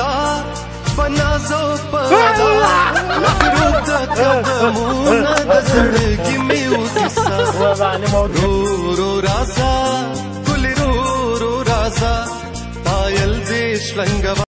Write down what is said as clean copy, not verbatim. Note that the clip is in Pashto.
بنازو پدا لکروب دا قدمونا دا زڑگی میو کسا رو رو رازا کلی رو رو رازا پایل دیش لنگا